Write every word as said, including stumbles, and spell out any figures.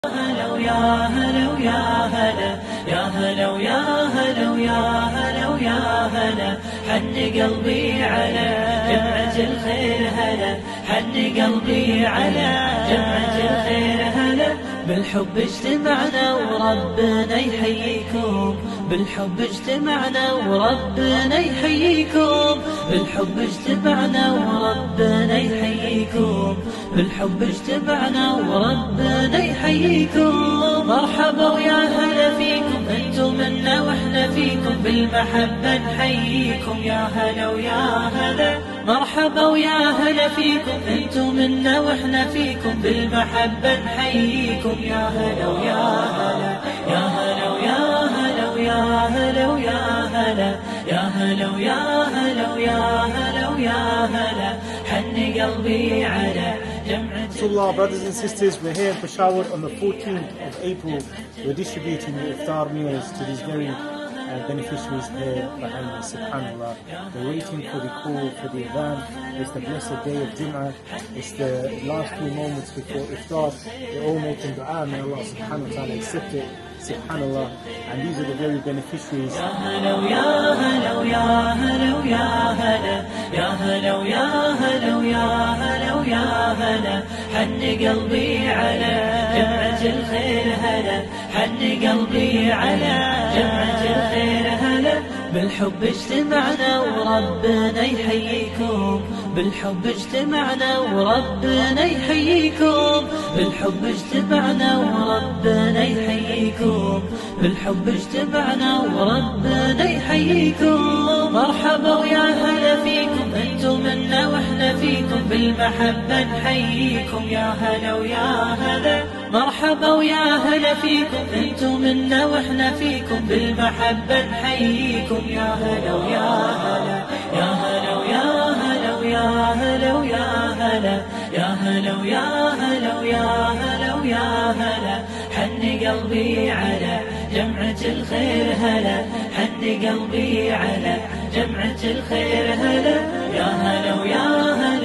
هلا ويا هلا ويا هلا يا هلا ويا هلا ويا هلا ويا هلا حن قلبي على جمعة الخير هلا حن قلبي على جمعة الخير هلا بالحب اجتمعنا وربنا يحييكم بالحب اجتمعنا وربنا يحييكم بالحب اجتمعنا وربنا يحييكم بالحب اجتمعنا وربنا يحييكم مرحبا ويا هلا فيكم انتم منا واحنا فيكم بالمحبة نحييكم يا هلا ويا هلا مرحبا ويا هلا فيكم انتم منا واحنا فيكم بالمحبة نحييكم يا هلا ويا هلا يا هلا ويا هلا ويا هلا ويا هلا يا هلا ويا هلا ويا هلا ويا هلا حن قلبي على جمعة. Alhamdulillah, brothers and sisters, we're here in Peshawar on the fourteenth of April. We're distributing the iftar meals to these very uh, beneficiaries here behind us. Subhanallah. We're waiting for the call for the adhan. It's the blessed day of Jum'ah. It's the last few moments before iftar. We're all making dua. May Allah subhanahu wa ta'ala accept it. Subhanallah. And these are the very beneficiaries. يا هلا ويا هلا ويا هلا ويا هلا يا هلا ويا هلا ويا هلا ويا هلا حن قلبي على جمعة الخير هلا حن قلبي على جمعة الخير هلا بالحب اجتمعنا وربنا يحييكم بالحب اجتمعنا وربنا يحييكم بالحب اجتمعنا وربنا يحييكم بالحب اجتمعنا وربنا يحييكم مرحبا ويا هلا فيكم انتم منا واحنا فيكم بالمحبة نحييكم يا هلا ويا هلا مرحبا ويا هلا فيكم انتم منا واحنا فيكم بالمحبة نحييكم يا هلا ويا هلا يا هلا ويا هلا ويا هلا ويا هلا يا هلا ويا هلا ويا هلا ويا هلا حن قلبي على جمعة الخير هلا حن قلبي على جمعة الخير هلا يا هلا ويا هلا